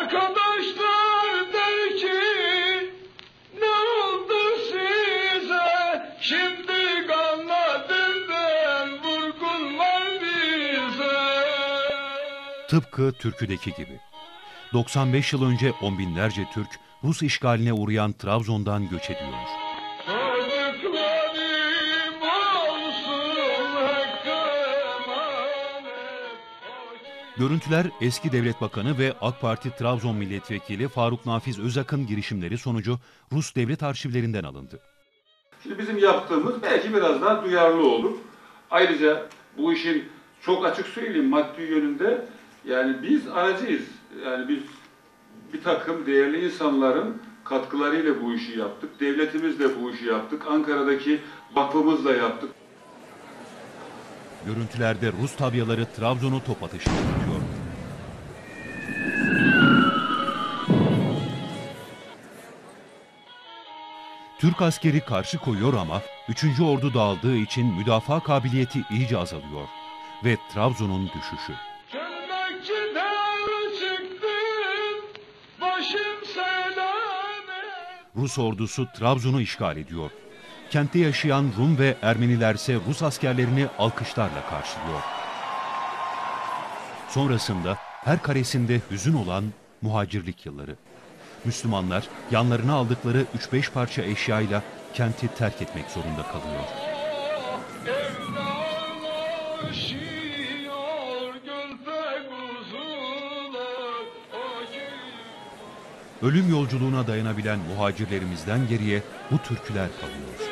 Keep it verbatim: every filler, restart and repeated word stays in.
Arkadaşlar der ki ne oldu size? Şimdi anladığından vurgun var bize. Tıpkı türküdeki gibi. doksan beş yıl önce on binlerce Türk Rus işgaline uğrayan Trabzon'dan göç ediyor. Görüntüler eski Devlet Bakanı ve AK Parti Trabzon Milletvekili Faruk Nafiz Özak'ın girişimleri sonucu Rus devlet arşivlerinden alındı. Şimdi bizim yaptığımız belki biraz daha duyarlı olur. Ayrıca bu işin çok açık söyleyeyim maddi yönünde yani biz aracıyız. Yani biz bir takım değerli insanların katkılarıyla bu işi yaptık. Devletimizle bu işi yaptık. Ankara'daki vakfımızla yaptık. Görüntülerde Rus tabyaları Trabzon'u top atışına tutuyor. Türk askeri karşı koyuyor ama üçüncü Ordu dağıldığı için müdafaa kabiliyeti iyice azalıyor ve Trabzon'un düşüşü. Rus ordusu Trabzon'u işgal ediyor. Kentte yaşayan Rum ve Ermeniler ise Rus askerlerini alkışlarla karşılıyor. Sonrasında her karesinde hüzün olan muhacirlik yılları. Müslümanlar yanlarına aldıkları üç beş parça eşyayla kenti terk etmek zorunda kalıyor. Ölüm yolculuğuna dayanabilen muhacirlerimizden geriye bu türküler kalıyor.